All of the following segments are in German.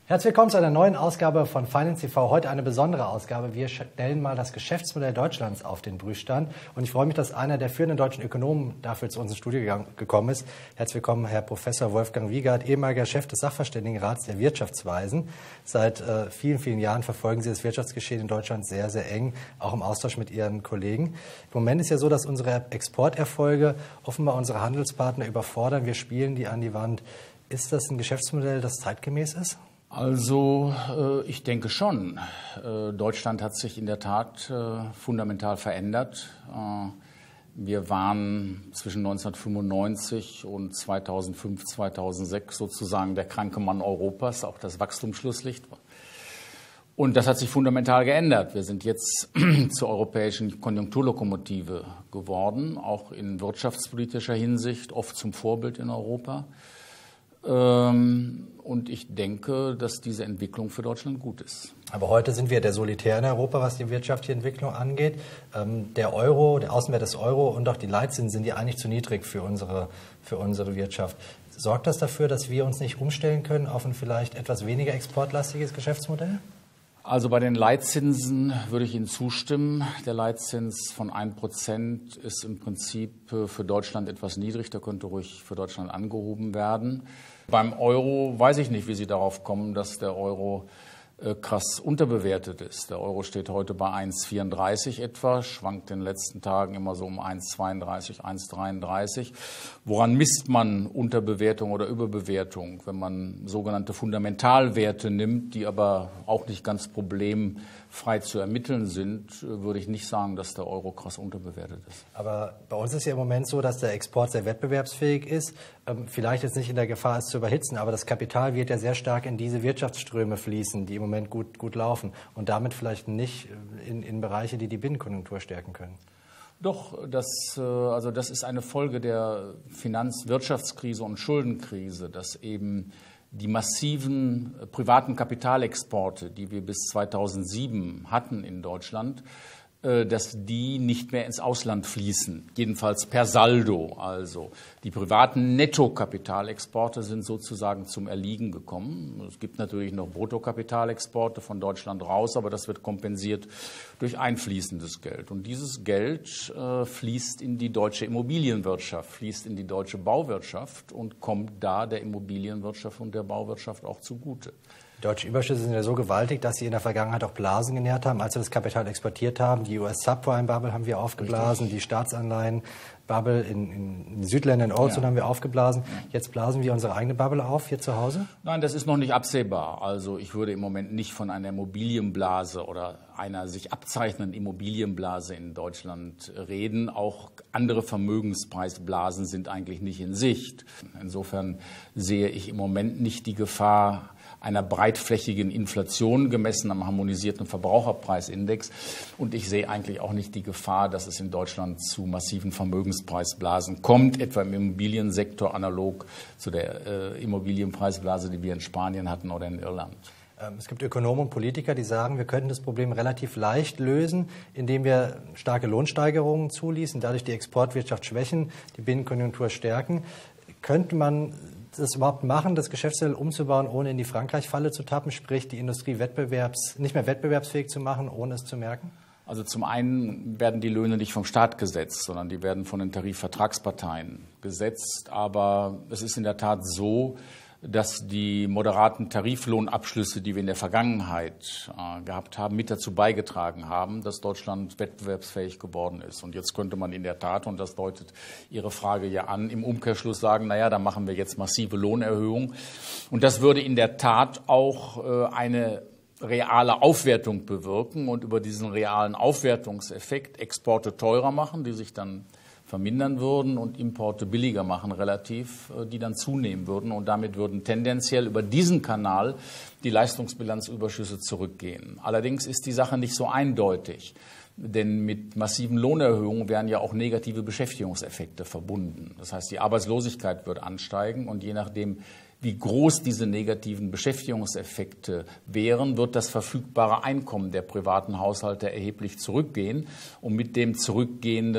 Herzlich willkommen zu einer neuen Ausgabe von Finance TV. Heute eine besondere Ausgabe. Wir stellen mal das Geschäftsmodell Deutschlands auf den Prüfstand. Und ich freue mich, dass einer der führenden deutschen Ökonomen dafür zu uns ins Studio gekommen ist. Herzlich willkommen, Herr Professor Wolfgang Wiegert, ehemaliger Chef des Sachverständigenrats der Wirtschaftsweisen. Seit vielen, vielen Jahren verfolgen Sie das Wirtschaftsgeschehen in Deutschland sehr, sehr eng, auch im Austausch mit Ihren Kollegen. Im Moment ist ja so, dass unsere Exporterfolge offenbar unsere Handelspartner überfordern. Wir spielen die an die Wand. Ist das ein Geschäftsmodell, das zeitgemäß ist? Also ich denke schon. Deutschland hat sich in der Tat fundamental verändert. Wir waren zwischen 1995 und 2005, 2006 sozusagen der kranke Mann Europas, auch das Wachstumsschlusslicht. Und das hat sich fundamental geändert. Wir sind jetzt zur europäischen Konjunkturlokomotive geworden, auch in wirtschaftspolitischer Hinsicht, oft zum Vorbild in Europa. Und ich denke, dass diese Entwicklung für Deutschland gut ist. Aber heute sind wir der Solitär in Europa, was die wirtschaftliche Entwicklung angeht. Der Euro, der Außenwert des Euro und auch die Leitzinsen sind ja eigentlich zu niedrig für unsere Wirtschaft. Sorgt das dafür, dass wir uns nicht umstellen können auf ein vielleicht etwas weniger exportlastiges Geschäftsmodell? Also bei den Leitzinsen würde ich Ihnen zustimmen. Der Leitzins von 1% ist im Prinzip für Deutschland etwas niedrig. Der könnte ruhig für Deutschland angehoben werden. Beim Euro weiß ich nicht, wie Sie darauf kommen, dass der Euro krass unterbewertet ist. Der Euro steht heute bei 1,34 etwa, schwankt in den letzten Tagen immer so um 1,32, 1,33. Woran misst man Unterbewertung oder Überbewertung? Wenn man sogenannte Fundamentalwerte nimmt, die aber auch nicht ganz problemfrei zu ermitteln sind, würde ich nicht sagen, dass der Euro krass unterbewertet ist. Aber bei uns ist ja im Moment so, dass der Export sehr wettbewerbsfähig ist. Vielleicht jetzt nicht in der Gefahr, es zu überhitzen, aber das Kapital wird ja sehr stark in diese Wirtschaftsströme fließen, die im Moment gut laufen und damit vielleicht nicht in Bereiche, die die Binnenkonjunktur stärken können. Doch, das ist eine Folge der Wirtschaftskrise und Schuldenkrise, dass eben die massiven privaten Kapitalexporte, die wir bis 2007 hatten in Deutschland, dass die nicht mehr ins Ausland fließen, jedenfalls per Saldo. Also die privaten Nettokapitalexporte sind sozusagen zum Erliegen gekommen. Es gibt natürlich noch Bruttokapitalexporte von Deutschland raus, aber das wird kompensiert durch einfließendes Geld. Und dieses Geld fließt in die deutsche Immobilienwirtschaft, fließt in die deutsche Bauwirtschaft und kommt da der Immobilienwirtschaft und der Bauwirtschaft auch zugute. Die deutschen Überschüsse sind ja so gewaltig, dass sie in der Vergangenheit auch Blasen genährt haben, als wir das Kapital exportiert haben. Die US-Subprime-Bubble haben wir aufgeblasen, richtig. Die Staatsanleihen-Bubble in Südländern, in Eurozone haben wir aufgeblasen. Jetzt blasen wir unsere eigene Bubble auf, hier zu Hause? Nein, das ist noch nicht absehbar. Also ich würde im Moment nicht von einer Immobilienblase oder einer sich abzeichnenden Immobilienblase in Deutschland reden. Auch andere Vermögenspreisblasen sind eigentlich nicht in Sicht. Insofern sehe ich im Moment nicht die Gefahr einer breitflächigen Inflation gemessen am harmonisierten Verbraucherpreisindex. Und ich sehe eigentlich auch nicht die Gefahr, dass es in Deutschland zu massiven Vermögenspreisblasen kommt, etwa im Immobiliensektor analog zu der Immobilienpreisblase, die wir in Spanien hatten oder in Irland. Es gibt Ökonomen und Politiker, die sagen, wir könnten das Problem relativ leicht lösen, indem wir starke Lohnsteigerungen zuließen, dadurch die Exportwirtschaft schwächen, die Binnenkonjunktur stärken. Könnte man das überhaupt machen, das Geschäftsmodell umzubauen, ohne in die Frankreich-Falle zu tappen, sprich die Industrie nicht mehr wettbewerbsfähig zu machen, ohne es zu merken? Also zum einen werden die Löhne nicht vom Staat gesetzt, sondern die werden von den Tarifvertragsparteien gesetzt. Aber es ist in der Tat so, dass die moderaten Tariflohnabschlüsse, die wir in der Vergangenheit gehabt haben, mit dazu beigetragen haben, dass Deutschland wettbewerbsfähig geworden ist. Und jetzt könnte man in der Tat, und das deutet Ihre Frage ja an, im Umkehrschluss sagen, naja, da machen wir jetzt massive Lohnerhöhungen. Und das würde in der Tat auch eine reale Aufwertung bewirken und über diesen realen Aufwertungseffekt Exporte teurer machen, die sich dann vermindern würden und Importe billiger machen relativ, die dann zunehmen würden. Und damit würden tendenziell über diesen Kanal die Leistungsbilanzüberschüsse zurückgehen. Allerdings ist die Sache nicht so eindeutig. Denn mit massiven Lohnerhöhungen wären ja auch negative Beschäftigungseffekte verbunden. Das heißt, die Arbeitslosigkeit wird ansteigen und je nachdem, wie groß diese negativen Beschäftigungseffekte wären, wird das verfügbare Einkommen der privaten Haushalte erheblich zurückgehen. Und mit dem zurückgehenden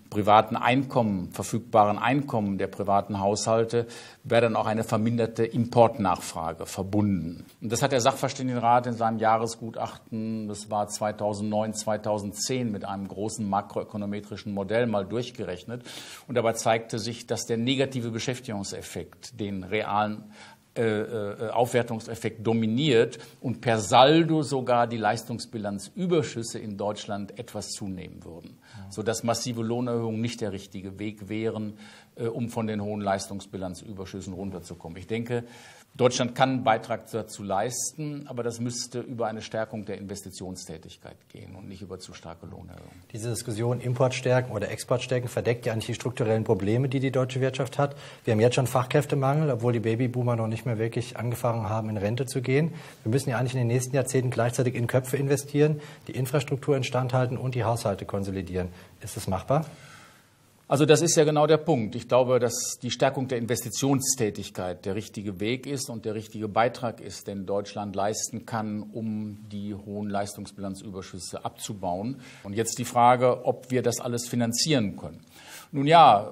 privaten Einkommen, verfügbaren Einkommen der privaten Haushalte, wäre dann auch eine verminderte Importnachfrage verbunden. Und das hat der Sachverständigenrat in seinem Jahresgutachten, das war 2009, 2010, mit einem großen makroökonometrischen Modell mal durchgerechnet. Und dabei zeigte sich, dass der negative Beschäftigungseffekt den realen Aufwertungseffekt dominiert und per Saldo sogar die Leistungsbilanzüberschüsse in Deutschland etwas zunehmen würden, sodass massive Lohnerhöhungen nicht der richtige Weg wären, um von den hohen Leistungsbilanzüberschüssen runterzukommen. Ich denke, Deutschland kann einen Beitrag dazu leisten, aber das müsste über eine Stärkung der Investitionstätigkeit gehen und nicht über zu starke Lohnerhöhungen. Diese Diskussion Importstärken oder Exportstärken verdeckt ja eigentlich die strukturellen Probleme, die die deutsche Wirtschaft hat. Wir haben jetzt schon Fachkräftemangel, obwohl die Babyboomer noch nicht mehr wirklich angefangen haben, in Rente zu gehen. Wir müssen ja eigentlich in den nächsten Jahrzehnten gleichzeitig in Köpfe investieren, die Infrastruktur instand halten und die Haushalte konsolidieren. Ist das machbar? Also das ist ja genau der Punkt. Ich glaube, dass die Stärkung der Investitionstätigkeit der richtige Weg ist und der richtige Beitrag ist, den Deutschland leisten kann, um die hohen Leistungsbilanzüberschüsse abzubauen. Und jetzt die Frage, ob wir das alles finanzieren können. Nun ja,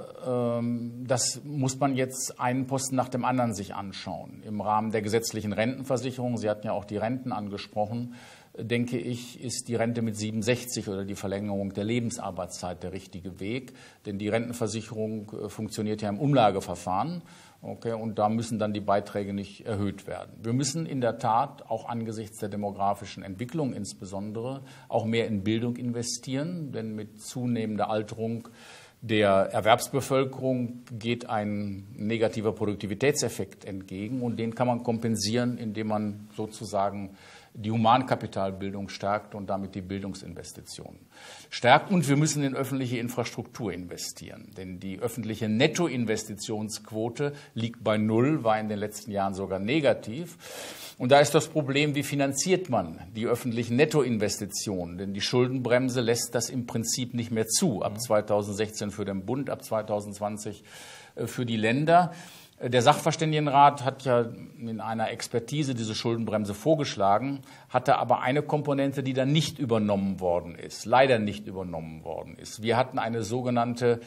das muss man jetzt einen Posten nach dem anderen sich anschauen. Im Rahmen der gesetzlichen Rentenversicherung, Sie hatten ja auch die Renten angesprochen, denke ich, ist die Rente mit 67 oder die Verlängerung der Lebensarbeitszeit der richtige Weg. Denn die Rentenversicherung funktioniert ja im Umlageverfahren. Okay, und da müssen dann die Beiträge nicht erhöht werden. Wir müssen in der Tat auch angesichts der demografischen Entwicklung insbesondere auch mehr in Bildung investieren. Denn mit zunehmender Alterung der Erwerbsbevölkerung geht ein negativer Produktivitätseffekt entgegen. Und den kann man kompensieren, indem man sozusagen die Humankapitalbildung stärkt und damit die Bildungsinvestitionen stärkt. Und wir müssen in öffentliche Infrastruktur investieren. Denn die öffentliche Nettoinvestitionsquote liegt bei 0, war in den letzten Jahren sogar negativ. Und da ist das Problem, wie finanziert man die öffentlichen Nettoinvestitionen? Denn die Schuldenbremse lässt das im Prinzip nicht mehr zu. Ab 2016 für den Bund, ab 2020 für die Länder. Der Sachverständigenrat hat ja in einer Expertise diese Schuldenbremse vorgeschlagen, hatte aber eine Komponente, die dann nicht übernommen worden ist, leider nicht übernommen worden ist. Wir hatten eine sogenannte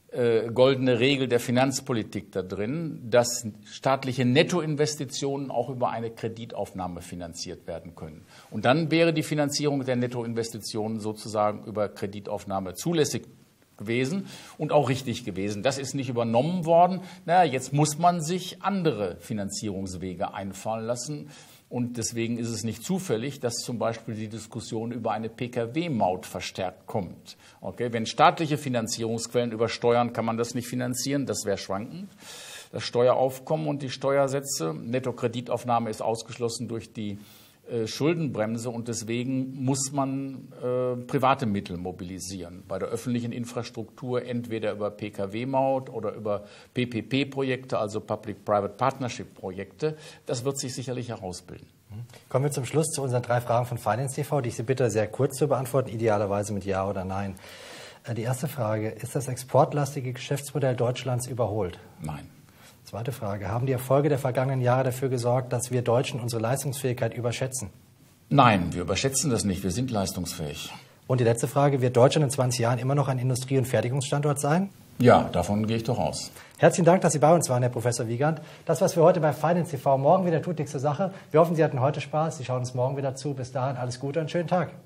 goldene Regel der Finanzpolitik da drin, dass staatliche Nettoinvestitionen auch über eine Kreditaufnahme finanziert werden können. Und dann wäre die Finanzierung der Nettoinvestitionen sozusagen über Kreditaufnahme zulässig gewesen und auch richtig gewesen. Das ist nicht übernommen worden. Naja, jetzt muss man sich andere Finanzierungswege einfallen lassen. Und deswegen ist es nicht zufällig, dass zum Beispiel die Diskussion über eine Pkw-Maut verstärkt kommt. Okay, wenn staatliche Finanzierungsquellen übersteuern, kann man das nicht finanzieren. Das wäre schwankend. Das Steueraufkommen und die Steuersätze, Nettokreditaufnahme ist ausgeschlossen durch die Schuldenbremse und deswegen muss man private Mittel mobilisieren. Bei der öffentlichen Infrastruktur entweder über Pkw-Maut oder über PPP-Projekte, also Public-Private Partnership-Projekte. Das wird sich sicherlich herausbilden. Kommen wir zum Schluss zu unseren 3 Fragen von Finance TV, die ich Sie bitte sehr kurz zu beantworten, idealerweise mit Ja oder Nein. Die erste Frage, ist das exportlastige Geschäftsmodell Deutschlands überholt? Nein. Zweite Frage. Haben die Erfolge der vergangenen Jahre dafür gesorgt, dass wir Deutschen unsere Leistungsfähigkeit überschätzen? Nein, wir überschätzen das nicht. Wir sind leistungsfähig. Und die letzte Frage. Wird Deutschland in 20 Jahren immer noch ein Industrie- und Fertigungsstandort sein? Ja, davon gehe ich doch aus. Herzlichen Dank, dass Sie bei uns waren, Herr Professor Wiegand. Das, was wir heute bei Finance TV morgen wieder tut, nichts zur Sache. Wir hoffen, Sie hatten heute Spaß. Sie schauen uns morgen wieder zu. Bis dahin alles Gute und einen schönen Tag.